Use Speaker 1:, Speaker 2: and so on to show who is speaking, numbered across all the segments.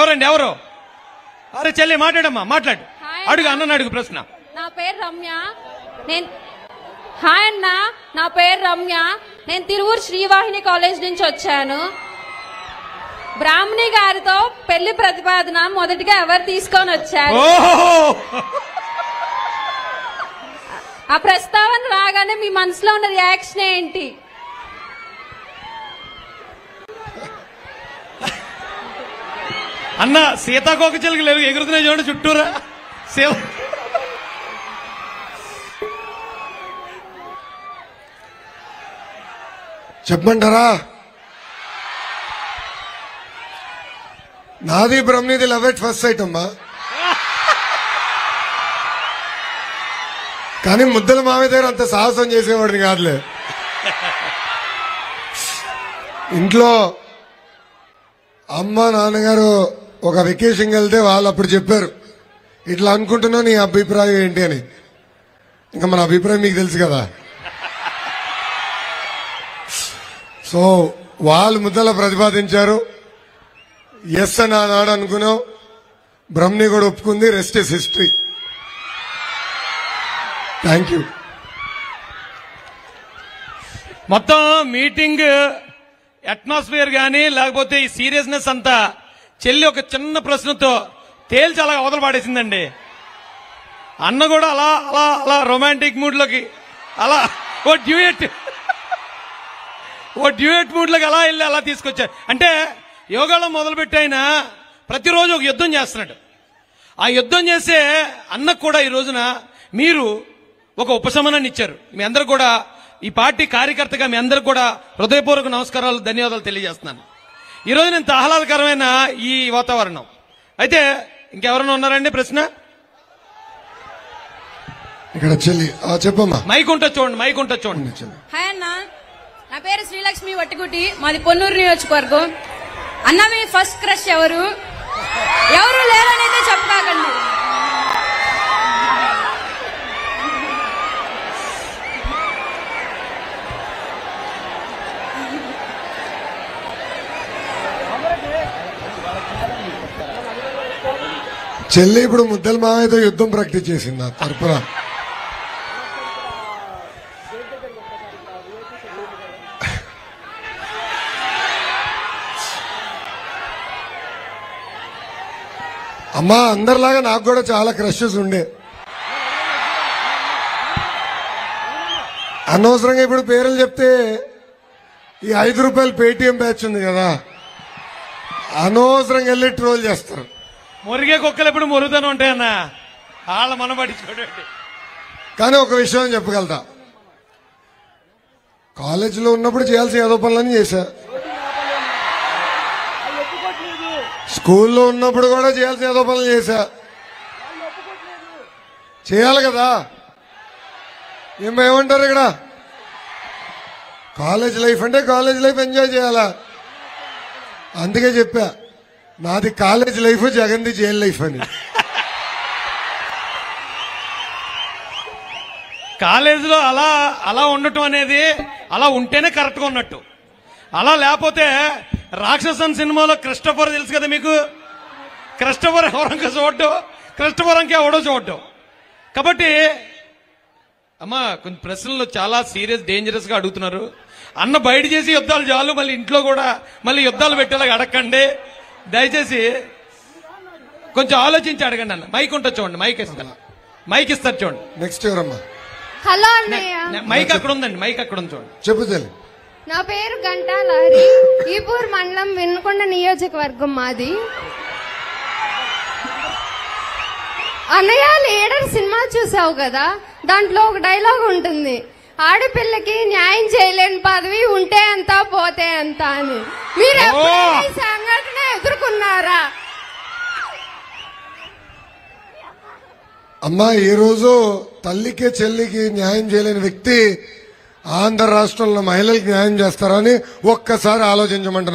Speaker 1: ఎవరండి ఎవరు? అరే చెల్లి మాట్లాడమ్మా, మాట్లాడు, అడుగు, అన్న అడుగు ప్రశ్న.
Speaker 2: నా పేరు రమ్య. హాయ్ అన్న, నా పేరు రమ్య. నేను తిరువూరు శ్రీవాహిని కాలేజ్ నుంచి వచ్చాను. బ్రాహ్మణి గారితో పెళ్లి ప్రతిపాదన మొదటిగా ఎవరు తీసుకొని వచ్చారు? ఆ ప్రస్తావన రాగానే మీ మనసులో ఉన్న రియాక్షన్ ఏంటి?
Speaker 1: అన్న సీతాకోక చిలుకలు ఎగురుతున్నాయి చూడండి చుట్టూరా.
Speaker 3: చెప్పమంటారా? నాది బ్రహ్మనిది లవ్ ఎట్ ఫస్ట్ సైట్ అమ్మా. కానీ ముద్దల మావి దగ్గర అంత సాహసం చేసేవాడిని కాదులే. ఇంట్లో అమ్మ నాన్నగారు ఒక వెకేషన్కి వెళ్తే వాళ్ళు అప్పుడు చెప్పారు, ఇట్లా అనుకుంటున్నా, నీ అభిప్రాయం ఏంటి అని. ఇంకా మన అభిప్రాయం మీకు తెలుసు కదా. సో వాళ్ళు ముద్దల ప్రతిపాదించారు. ఎస్ అని ఆనాడు అనుకున్నాం. బ్రహ్మని కూడా ఒప్పుకుంది. Rest is history. Thank you.
Speaker 1: మొత్తం మీటింగ్ అట్మాస్ఫియర్ గానీ లేకపోతే ఈ సీరియస్నెస్ అంతా చెల్లి ఒక చిన్న ప్రశ్నతో తేల్చి అలా అవతల పాడేసిందండి. అన్న కూడా అలా అలా అలా రొమాంటిక్ మూడ్ లోకి అలా ఓ డ్యూయట్ మూడ్ లోకి అలా వెళ్ళి అలా తీసుకొచ్చారు. అంటే యోగాలో మొదలుపెట్టి ఆయన ప్రతిరోజు ఒక యుద్ధం చేస్తున్నాడు. ఆ యుద్ధం చేసే అన్నకు కూడా ఈ రోజున మీరు ఒక ఉపశమనాన్ని ఇచ్చారు. మీ అందరు కూడా ఈ పార్టీ కార్యకర్తగా మీ అందరికి కూడా హృదయపూర్వక నమస్కారాలు, ధన్యవాదాలు తెలియజేస్తున్నాను. ఈ రోజు ఇంత ఆహ్లాదకరమైన ఈ వాతావరణం. అయితే ఇంకెవరైనా ఉన్నారండి ప్రశ్న?
Speaker 3: ఇక్కడ చెల్లి చెప్పమ్మా.
Speaker 1: మైక్ ఉంటుంది చూడండి, మైక్ ఉంటుంది చూడండి.
Speaker 2: హాయ్ అన్న, నా పేరు శ్రీలక్ష్మి వట్టిగుట్టి, మాది పొన్నూరు నియోజకవర్గం. అన్న మీ ఫస్ట్ క్రష్ ఎవరు? ఎవరు లేరనైతే చెప్పకండి.
Speaker 3: చెల్లి ఇప్పుడు ముద్దల మావయ్యతో యుద్ధం ప్రాక్టీస్ చేసింది నా తరపున. అమ్మా అందరిలాగా నాకు కూడా చాలా క్రషెస్ ఉండే. అనవసరంగా ఇప్పుడు పేర్లు చెప్తే ఈ 5 రూపాయలు పేటిఎం బ్యాచ్ ఉంది కదా, అనవసరంగా వెళ్ళి ట్రోల్ చేస్తారు.
Speaker 1: మురిగే కుక్కలు ఎప్పుడు మురుగుతూనే ఉంటాయన్న, వాళ్ళ మనం పట్టించుకోండి.
Speaker 3: కానీ ఒక విషయం చెప్పగలుగుతా, కాలేజీలో ఉన్నప్పుడు చేయాల్సిన ఏదో పనులని చేశా, స్కూల్లో ఉన్నప్పుడు కూడా చేయాల్సిన ఏదో పనులు చేశా. చేయాలి కదా, ఏమంటారు ఇక్కడ? కాలేజ్ లైఫ్ అంటే కాలేజ్ లైఫ్ ఎంజాయ్ చేయాలా. అందుకే చెప్పా, నాది కాలేజ్ లైఫ్, జగన్ది జైల్ లైఫ్ అని.
Speaker 1: కాలేజీలో అలా అలా ఉండటం అనేది అలా ఉంటేనే కరెక్ట్ గా ఉన్నట్టు. అలా లేకపోతే రాక్షసన్ సినిమాలో క్రిస్టోఫర్ తెలుసు కదా మీకు, క్రిస్టోఫర్ ఎవరంక చూడటం, క్రిస్టోఫర్కి ఎవడో చూడటం. కాబట్టి అమ్మా కొన్ని ప్రశ్నలు చాలా సీరియస్ డేంజరస్ గా అడుగుతున్నారు. అన్న బయట చేసి యుద్ధాలు చాలు, మళ్ళీ ఇంట్లో కూడా మళ్ళీ యుద్ధాలు పెట్టేలాగా అడగండి దయచేసి. కొంచెం ఆలోచించి అడగండి అన్న. మైక్ ఉంటుంది చూడండి, మైక్ ఇస్తాను, మైక్ ఇస్తారు చూడండి.
Speaker 3: నెక్స్ట్ ఎవరమ్మా?
Speaker 2: హలో అన్నయ్య.
Speaker 1: మైక్ అక్కడ ఉందండి, మైక్ అక్కడ ఉంది చూడండి.
Speaker 3: చెప్పు చెల్లి.
Speaker 4: నా పేరు గంటా లహరి, ఈపూర్ మండలం, వినుకొండ నియోజకవర్గం మాది. అన్నయ్య లీడర్ సినిమా చూసావు కదా, దాంట్లో ఒక డైలాగ్ ఉంటుంది, ఆడపిల్లకి న్యాయం చేయలేని పదవి ఉంటే ఎంత పోతే ఎంత అని. మీరు ఎప్పుడైనా ఈ సంఘటన ఎదుర్కొన్నారా?
Speaker 3: అమ్మా ఈ రోజు తల్లికి చెల్లికి న్యాయం చేయలేని వ్యక్తి ఆంధ్ర రాష్ట్రంలో మహిళలకు న్యాయం చేస్తారని ఒక్కసారి ఆలోచించమంటున్నా.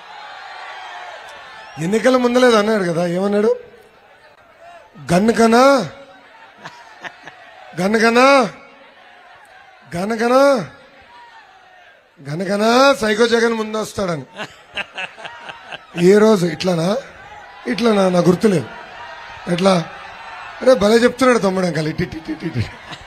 Speaker 3: ఎన్నికల ముందలేదు అన్నాడు కదా, ఏమన్నాడు? గన్నకనా గనకనా గనకనా గనకనా సైకో జగన్ ముందు వస్తాడని. ఈ రోజు ఇట్లానా? ఇట్లా నా గుర్తులేదు. ఎట్లా అరే భలే చెప్తున్నాడు తమ్ముడు అంకల్. ఇట్టి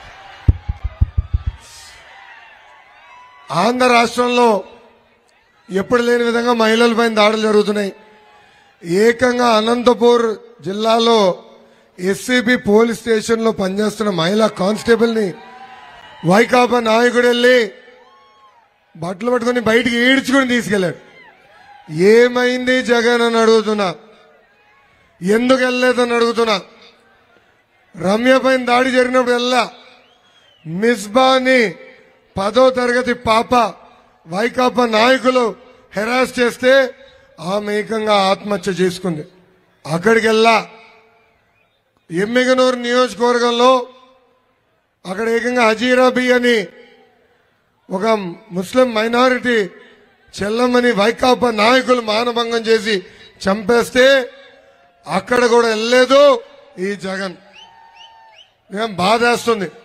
Speaker 3: ఆంధ్ర రాష్ట్రంలో ఎప్పుడు లేని విధంగా మహిళలపైన దాడులు జరుగుతున్నాయి. ఏకంగా అనంతపూర్ జిల్లాలో ఎస్సీబీ పోలీస్ స్టేషన్ లో పనిచేస్తున్న మహిళా కానిస్టేబుల్ ని వైకాపా నాయకుడు వెళ్ళి బట్టలు పట్టుకుని బయటికి ఈడ్చుకుని తీసుకెళ్లాడు. ఏమైంది జగన్ అని అడుగుతున్నా, ఎందుకు వెళ్ళలేదని అడుగుతున్నా. రమ్య పైన దాడి జరిగినప్పుడు వెళ్ళా. మిస్బాని 10వ తరగతి పాప వైకాపా నాయకులు హెరాస్ చేస్తే ఆమె ఏకంగా ఆత్మహత్య చేసుకుంది. అక్కడికి వెళ్ళా. ఎమ్మిగనూరు నియోజకవర్గంలో అక్కడ ఏకంగా హజీరాబీ అని ఒక ముస్లిం మైనారిటీ చెల్లమ్మని వైకాపా నాయకులు మానభంగం చేసి చంపేస్తే అక్కడ కూడా వెళ్ళలేదు ఈ జగన్. బాధేస్తుంది.